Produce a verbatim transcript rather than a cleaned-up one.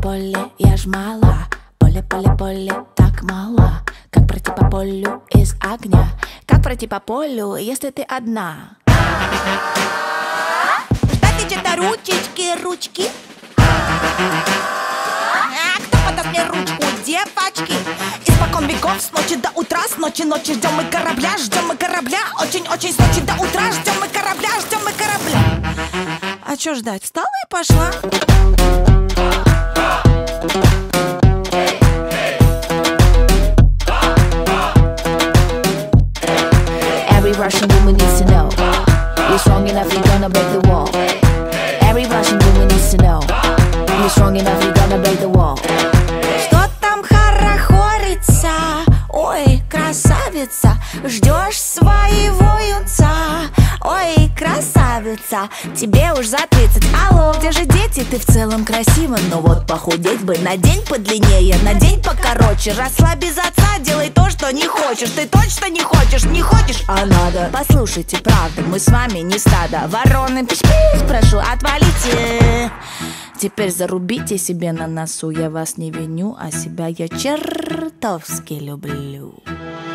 поле, я ж мала. Поле, поле, поле, так мало. Как пройти по полю из огня? Как пройти по полю, если ты одна? Ждать где-то ручечки, ручки. А кто подаст мне ручку, девочки? Испокон веков, с ночи до утра, с ночи ночи ждем мы корабля, ждем мы корабля. Очень-очень с ночи до утра ждем мы корабля, ждем мы корабля. А чё ждать? Встала и пошла. Every Russian woman needs to know you're strong enough, you're gonna break the wall. Every Russian woman needs to know you're strong enough, you're gonna break the wall. Что там хорохорится? Ой, красавица, ждешь своего юнца. Ой, красавица, тебе уж за тридцать. Алло, где же дети? Ты в целом красива, но вот похудеть бы на день подлиннее, на день покороче. Росла без отца, делай то, что не хочешь. Ты точно не хочешь, не хочешь, а надо. Послушайте, правда, мы с вами не стадо. Вороны, пиш-пиш, прошу, отвалите. Теперь зарубите себе на носу, я вас не виню, а себя я чертовски люблю.